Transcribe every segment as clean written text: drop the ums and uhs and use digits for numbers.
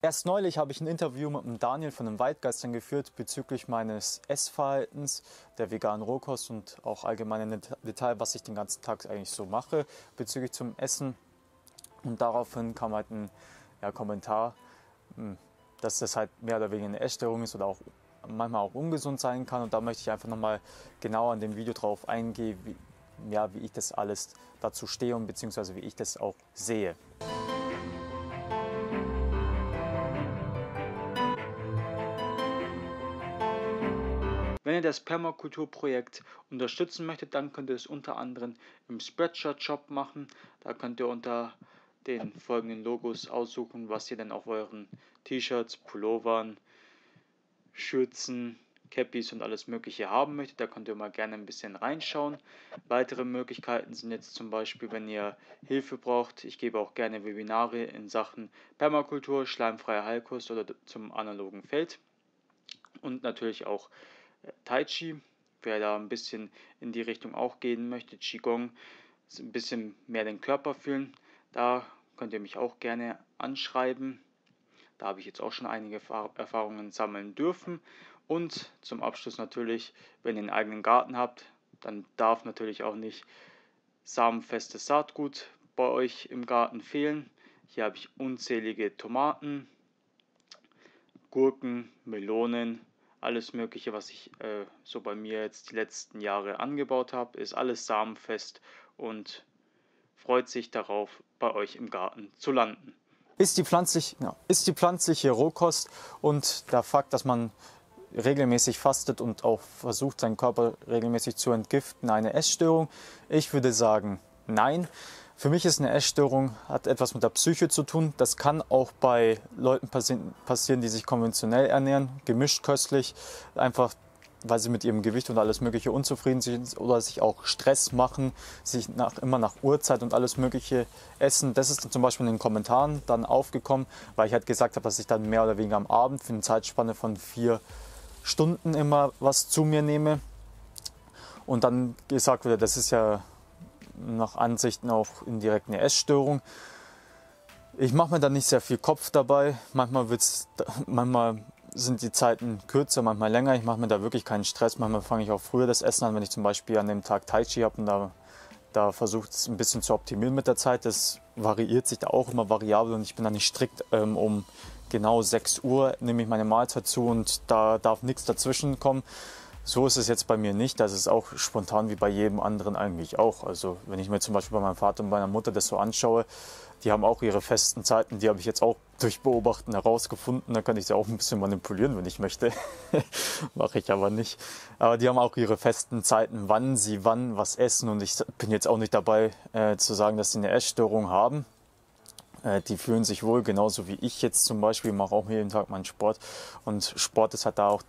Erst neulich habe ich ein Interview mit dem Daniel von den Waldgeistern geführt bezüglich meines Essverhaltens, der veganen Rohkost und auch allgemein im Detail, was ich den ganzen Tag eigentlich so mache bezüglich zum Essen. Und daraufhin kam halt ein Kommentar, dass das halt mehr oder weniger eine Essstörung ist oder auch manchmal auch ungesund sein kann. Und da möchte ich einfach nochmal genauer in dem Video drauf eingehen, wie ich das alles dazu stehe und beziehungsweise wie ich das auch sehe. Wenn ihr das Permakulturprojekt unterstützen möchtet, dann könnt ihr es unter anderem im Spreadshirt-Shop machen. Da könnt ihr unter den folgenden Logos aussuchen, was ihr dann auf euren T-Shirts, Pullovern, Schürzen, Cappies und alles mögliche haben möchtet. Da könnt ihr mal gerne ein bisschen reinschauen. Weitere Möglichkeiten sind jetzt zum Beispiel, wenn ihr Hilfe braucht. Ich gebe auch gerne Webinare in Sachen Permakultur, schleimfreie Heilkost oder zum analogen Feld. Und natürlich auch Tai Chi, wer da ein bisschen in die Richtung auch gehen möchte, Qigong, ein bisschen mehr den Körper fühlen, da könnt ihr mich auch gerne anschreiben. Da habe ich jetzt auch schon einige Erfahrungen sammeln dürfen. Und zum Abschluss natürlich, wenn ihr einen eigenen Garten habt, dann darf natürlich auch nicht samenfestes Saatgut bei euch im Garten fehlen. Hier habe ich unzählige Tomaten, Gurken, Melonen, alles Mögliche, was ich so bei mir jetzt die letzten Jahre angebaut habe, ist alles samenfest und freut sich darauf, bei euch im Garten zu landen. Ist die pflanzliche Rohkost und der Fakt, dass man regelmäßig fastet und auch versucht, seinen Körper regelmäßig zu entgiften, eine Essstörung? Ich würde sagen, nein. Für mich ist eine Essstörung, hat etwas mit der Psyche zu tun. Das kann auch bei Leuten passieren, die sich konventionell ernähren, gemischt köstlich, einfach weil sie mit ihrem Gewicht und alles Mögliche unzufrieden sind oder sich auch Stress machen, sich immer nach Uhrzeit und alles Mögliche essen. Das ist zum Beispiel in den Kommentaren dann aufgekommen, weil ich halt gesagt habe, dass ich dann mehr oder weniger am Abend für eine Zeitspanne von 4 Stunden immer was zu mir nehme. Und dann gesagt wurde, das ist ja nach Ansichten auch indirekt eine Essstörung. Ich mache mir da nicht sehr viel Kopf dabei. Manchmal sind die Zeiten kürzer, manchmal länger. Ich mache mir da wirklich keinen Stress. Manchmal fange ich auch früher das Essen an, wenn ich zum Beispiel an dem Tag Tai Chi habe und da versuche es ein bisschen zu optimieren mit der Zeit. Das variiert sich da auch immer variabel und ich bin da nicht strikt. Um genau 6 Uhr nehme ich meine Mahlzeit zu und da darf nichts dazwischen kommen. So ist es jetzt bei mir nicht. Das ist auch spontan wie bei jedem anderen eigentlich auch. Also wenn ich mir zum Beispiel bei meinem Vater und meiner Mutter das so anschaue, die haben auch ihre festen Zeiten. Die habe ich jetzt auch durch Beobachten herausgefunden. Da kann ich sie auch ein bisschen manipulieren, wenn ich möchte. Mache ich aber nicht. Aber die haben auch ihre festen Zeiten, wann sie wann was essen. Und ich bin jetzt auch nicht dabei zu sagen, dass sie eine Essstörung haben. Die fühlen sich wohl, genauso wie ich jetzt zum Beispiel. Ich mache auch jeden Tag meinen Sport. Und Sport ist halt da auch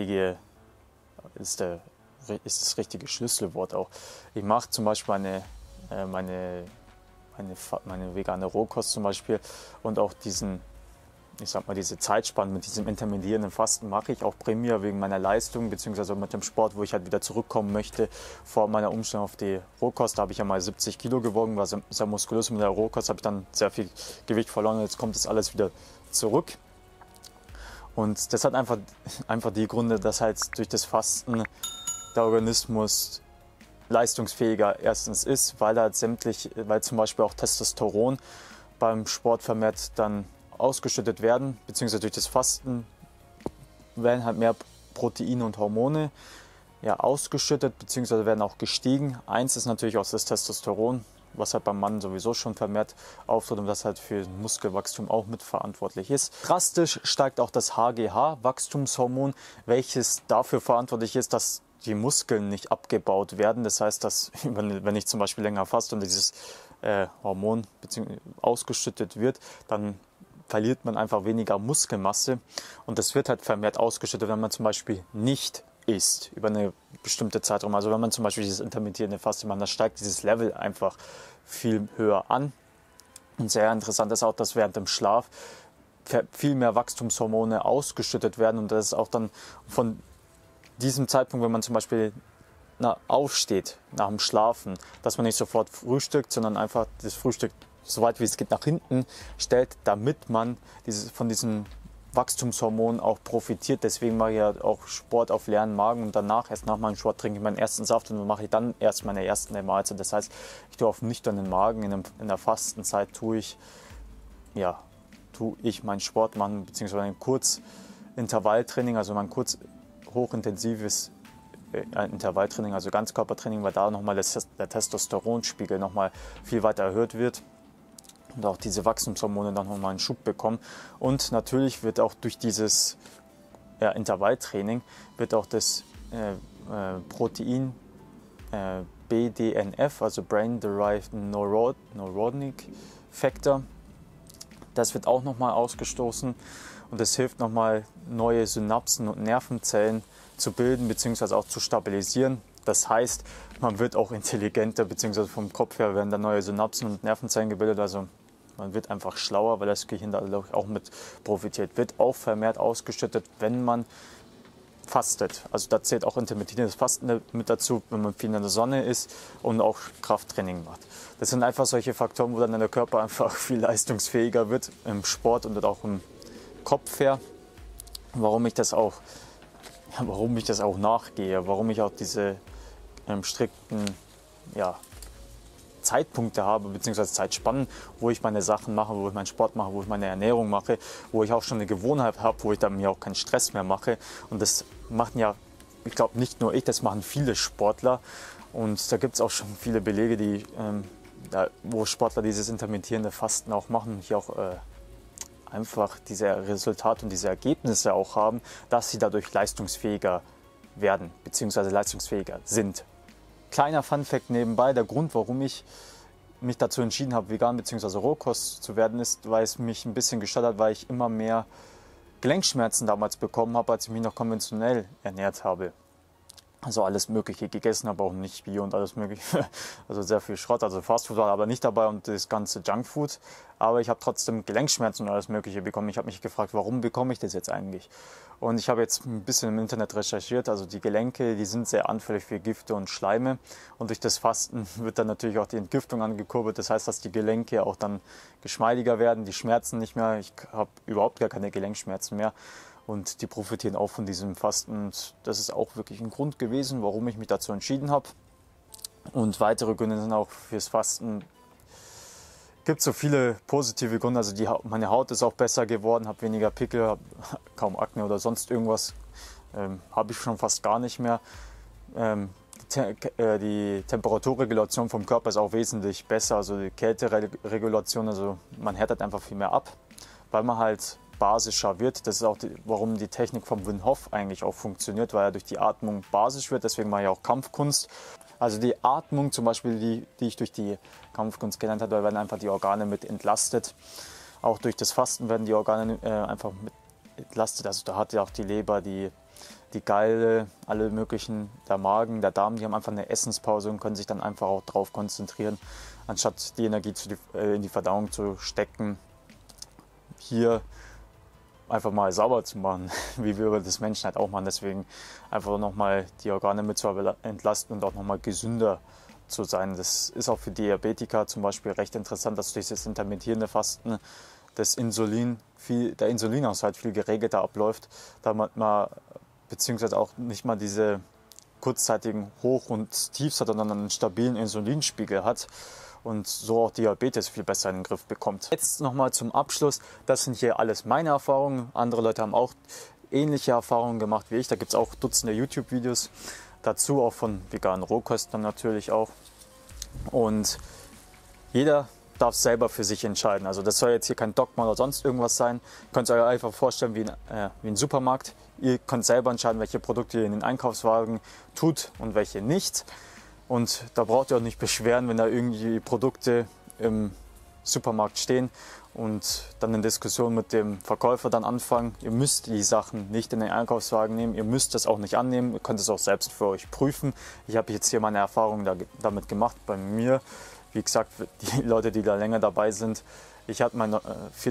ist das richtige Schlüsselwort auch. Ich mache zum Beispiel meine vegane Rohkost zum Beispiel und auch diese Zeitspanne mit diesem intermittierenden Fasten mache ich auch primär wegen meiner Leistung beziehungsweise mit dem Sport, wo ich halt wieder zurückkommen möchte. Vor meiner Umstellung auf die Rohkost, da habe ich ja mal 70 Kilo gewogen, war sehr muskulös. Mit der Rohkost habe ich dann sehr viel Gewicht verloren und jetzt kommt das alles wieder zurück. Und das hat einfach die Gründe, dass halt durch das Fasten der Organismus leistungsfähiger erstens ist, weil zum Beispiel auch Testosteron beim Sport vermehrt dann ausgeschüttet werden, beziehungsweise durch das Fasten werden halt mehr Proteine und Hormone ausgeschüttet, beziehungsweise werden auch gestiegen. Eins ist natürlich auch das Testosteron, was halt beim Mann sowieso schon vermehrt auftritt und das halt für Muskelwachstum auch mitverantwortlich ist. Drastisch steigt auch das HGH, Wachstumshormon, welches dafür verantwortlich ist, dass die Muskeln nicht abgebaut werden. Das heißt, dass wenn ich zum Beispiel länger faste und dieses Hormon ausgeschüttet wird, dann verliert man einfach weniger Muskelmasse und das wird halt vermehrt ausgeschüttet, wenn man zum Beispiel nicht isst über eine bestimmte Zeitraum. Also wenn man zum Beispiel dieses intermittierende Fasten macht, dann steigt dieses Level einfach viel höher an. Und sehr interessant ist auch, dass während dem Schlaf viel mehr Wachstumshormone ausgeschüttet werden und das ist auch dann von diesem Zeitpunkt, wenn man zum Beispiel aufsteht nach dem Schlafen, dass man nicht sofort frühstückt, sondern einfach das Frühstück so weit wie es geht nach hinten stellt, damit man von diesem Wachstumshormon auch profitiert. Deswegen mache ich ja auch Sport auf leeren Magen und danach, erst nach meinem Sport, trinke ich meinen ersten Saft und mache ich dann erst meine erste Mahlzeit. Das heißt, ich tue auf nüchternen Magen, in der Fastenzeit tue ich meinen Sport machen, beziehungsweise ein Kurzintervalltraining, also mein kurz hochintensives Intervalltraining, also Ganzkörpertraining, weil da nochmal der Testosteronspiegel nochmal viel weiter erhöht wird und auch diese Wachstumshormone dann nochmal einen Schub bekommen. Und natürlich wird auch durch dieses Intervalltraining wird auch das Protein BDNF, also Brain Derived Neuronic Factor, das wird auch nochmal ausgestoßen und das hilft nochmal neue Synapsen und Nervenzellen zu bilden bzw. auch zu stabilisieren. Das heißt, man wird auch intelligenter bzw. vom Kopf her werden da neue Synapsen und Nervenzellen gebildet. Also man wird einfach schlauer, weil das Gehirn da auch mit profitiert. Wird auch vermehrt ausgeschüttet, wenn man fastet. Also da zählt auch intermittierendes Fasten mit dazu, wenn man viel in der Sonne ist und auch Krafttraining macht. Das sind einfach solche Faktoren, wo dann der Körper einfach viel leistungsfähiger wird im Sport und auch im Kopf her. Warum ich das auch nachgehe, warum ich auch diese strikten Zeitpunkte habe, beziehungsweise Zeitspannen, wo ich meine Sachen mache, wo ich meinen Sport mache, wo ich meine Ernährung mache, wo ich auch schon eine Gewohnheit habe, wo ich dann mir auch keinen Stress mehr mache. Und das machen ja, ich glaube nicht nur ich, das machen viele Sportler. Und da gibt es auch schon viele Belege, wo Sportler dieses intermittierende Fasten auch machen und hier auch einfach diese Resultate und diese Ergebnisse auch haben, dass sie dadurch leistungsfähiger werden, beziehungsweise leistungsfähiger sind. Kleiner Funfact nebenbei, der Grund, warum ich mich dazu entschieden habe, vegan bzw. Rohkost zu werden, ist, weil es mich ein bisschen gestört hat, weil ich immer mehr Gelenkschmerzen damals bekommen habe, als ich mich noch konventionell ernährt habe. Also alles Mögliche gegessen habe, auch nicht Bio und alles Mögliche. Also sehr viel Schrott, also Fastfood war aber nicht dabei und das ganze Junkfood. Aber ich habe trotzdem Gelenkschmerzen und alles Mögliche bekommen. Ich habe mich gefragt, warum bekomme ich das jetzt eigentlich? Und ich habe jetzt ein bisschen im Internet recherchiert. Also die Gelenke, die sind sehr anfällig für Gifte und Schleime. Und durch das Fasten wird dann natürlich auch die Entgiftung angekurbelt. Das heißt, dass die Gelenke auch dann geschmeidiger werden, die Schmerzen nicht mehr. Ich habe überhaupt gar keine Gelenkschmerzen mehr. Und die profitieren auch von diesem Fasten. Und das ist auch wirklich ein Grund gewesen, warum ich mich dazu entschieden habe. Und weitere Gründe sind auch fürs Fasten. Es gibt so viele positive Gründe. Also meine Haut ist auch besser geworden, habe weniger Pickel, habe kaum Akne oder sonst irgendwas. Habe ich schon fast gar nicht mehr. Die Temperaturregulation vom Körper ist auch wesentlich besser. Also die Kälteregulation, also man härtet einfach viel mehr ab, weil man halt basischer wird. Das ist auch warum die Technik vom Wim Hof eigentlich auch funktioniert, weil er durch die Atmung basisch wird. Deswegen mache ich auch Kampfkunst. Also die Atmung zum Beispiel, die ich durch die Kampfkunst gelernt habe, da werden einfach die Organe mit entlastet. Auch durch das Fasten werden die Organe einfach mit entlastet. Also da hat ja auch die Leber, die Galle, alle möglichen, der Magen, der Darm, die haben einfach eine Essenspause und können sich dann einfach auch darauf konzentrieren, anstatt die Energie in die Verdauung zu stecken. Hier einfach mal sauber zu machen, wie wir das Menschen halt auch machen. Deswegen einfach nochmal die Organe mit zu entlasten und auch nochmal gesünder zu sein. Das ist auch für Diabetiker zum Beispiel recht interessant, dass durch das intermittierende Fasten der Insulinhaushalt viel geregelter abläuft, damit man beziehungsweise auch nicht mal diese kurzzeitigen Hoch- und Tiefs hat, sondern einen stabilen Insulinspiegel hat und so auch Diabetes viel besser in den Griff bekommt. Jetzt nochmal zum Abschluss, das sind hier alles meine Erfahrungen. Andere Leute haben auch ähnliche Erfahrungen gemacht wie ich. Da gibt es auch Dutzende YouTube-Videos dazu, auch von veganen Rohkostlern natürlich auch. Und jeder darf selber für sich entscheiden. Also das soll jetzt hier kein Dogma oder sonst irgendwas sein. Ihr könnt euch einfach vorstellen wie ein Supermarkt. Ihr könnt selber entscheiden, welche Produkte ihr in den Einkaufswagen tut und welche nicht. Und da braucht ihr auch nicht beschweren, wenn da irgendwie Produkte im Supermarkt stehen und dann eine Diskussion mit dem Verkäufer dann anfangen. Ihr müsst die Sachen nicht in den Einkaufswagen nehmen, ihr müsst das auch nicht annehmen, ihr könnt es auch selbst für euch prüfen. Ich habe jetzt hier meine Erfahrungen damit gemacht bei mir. Wie gesagt, die Leute, die da länger dabei sind, ich hatte meine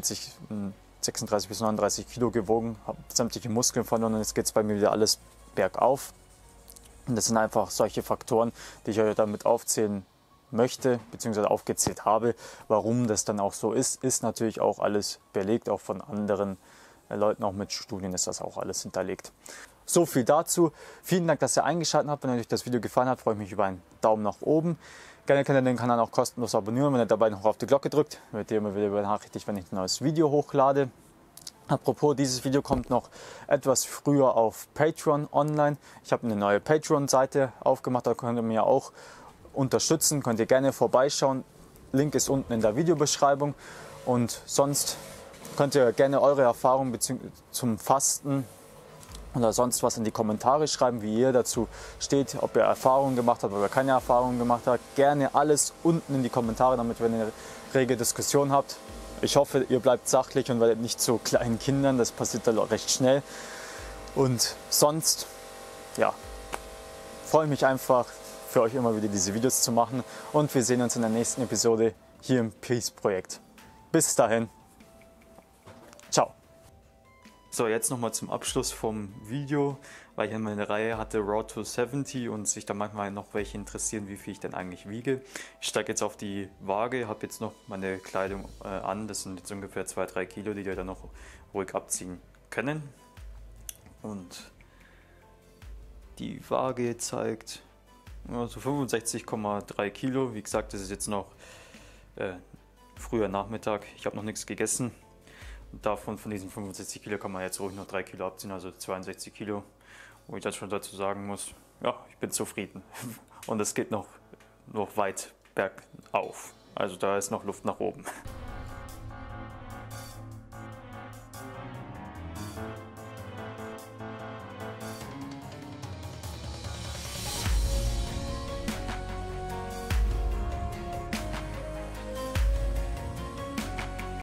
36 bis 39 Kilo gewogen, habe sämtliche Muskeln verloren und jetzt geht es bei mir wieder alles bergauf. Und das sind einfach solche Faktoren, die ich euch damit aufzählen möchte bzw. aufgezählt habe. Warum das dann auch so ist, ist natürlich auch alles belegt, auch von anderen Leuten, auch mit Studien ist das auch alles hinterlegt. So viel dazu. Vielen Dank, dass ihr eingeschaltet habt. Wenn euch das Video gefallen hat, freue ich mich über einen Daumen nach oben. Gerne könnt ihr den Kanal auch kostenlos abonnieren, wenn ihr dabei noch auf die Glocke drückt. Werdet ihr immer wieder benachrichtigt, wenn ich ein neues Video hochlade. Apropos, dieses Video kommt noch etwas früher auf Patreon online. Ich habe eine neue Patreon-Seite aufgemacht, da könnt ihr mir auch unterstützen. Könnt ihr gerne vorbeischauen. Link ist unten in der Videobeschreibung. Und sonst könnt ihr gerne eure Erfahrungen zum Fasten oder sonst was in die Kommentare schreiben, wie ihr dazu steht, ob ihr Erfahrungen gemacht habt oder keine Erfahrungen gemacht habt. Gerne alles unten in die Kommentare, damit wir eine rege Diskussion habt. Ich hoffe, ihr bleibt sachlich und werdet nicht zu kleinen Kindern, das passiert dann recht schnell. Und sonst, ja, freue ich mich einfach, für euch immer wieder diese Videos zu machen. Und wir sehen uns in der nächsten Episode hier im Peace-Projekt. Bis dahin. Ciao. So, jetzt nochmal zum Abschluss vom Video, weil ich einmal eine Reihe hatte, Road to 70, und sich da manchmal noch welche interessieren, wie viel ich denn eigentlich wiege. Ich steige jetzt auf die Waage, habe jetzt noch meine Kleidung an, das sind jetzt ungefähr 2-3 Kilo, die wir dann noch ruhig abziehen können. Und die Waage zeigt so 65,3 Kilo, wie gesagt, das ist jetzt noch früher Nachmittag, ich habe noch nichts gegessen. Und davon, von diesen 65 Kilo, kann man jetzt ruhig noch 3 Kilo abziehen, also 62 Kilo. Wo ich dann schon dazu sagen muss, ja, ich bin zufrieden. Und es geht noch weit bergauf. Also da ist noch Luft nach oben.